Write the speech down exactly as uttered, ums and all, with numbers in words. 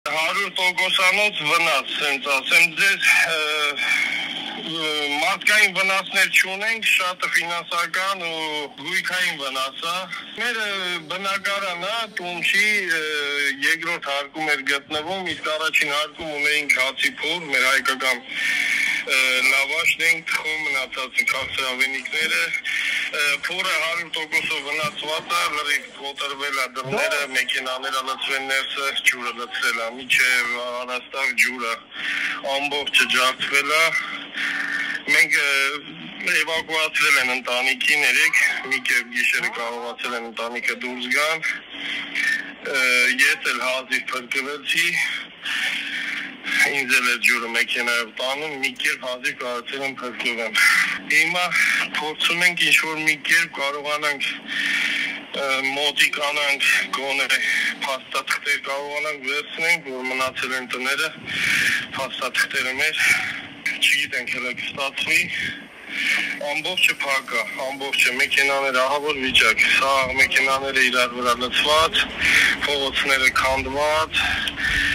հարյուր տոկոսանոց վնաս, ասենց ասեմ ձեզ, մարդկային վնասներ չունենք, շատը ֆինանսական ու գույքային վնաս է։ Մեր բնակարանը տուն չի, երկրորդ հարկում էր գտնվում, իսկ առաջին հարկում ունեինք հացի փոր, մեր հայկական լավաշն ենք թխում, մնացած քաղցրավենիքները, փորը հարյուր տոկոսով վնասված է, լրիվ կոտրվել է դռները, մեքենաները լցվել ներսը, ջուրը լցրել է, մինչև առաստաղ ջուրը ամբողջը ջարդվել է։ Մենք էվակուացրել են ընտանիքին երեք, մի կերպ գիշերը կարողացել են ընտանիքը դուրս գան, ես էլ հազիվ փրկվեցի, ինձ էլ է ջուրը մեքենայով տանում, մի կերպ հազիվ կարողացել եմ փրկվեմ։ Հիմա փորձում ենք ինչ-որ մի կերպ կարողանանք մոտիկանանք գոնե փաստաթղթեր կարողանանք վերցնենք, որ մնացել են տները, փաստաթղթերը մեր, չգիտենք հələ կստացվի, ամբողջը փակ է, ամբողջը մեքենաները ահավոր վիճակ, սա մեքենաները իրար վրա լցված, փողոցները քանդված,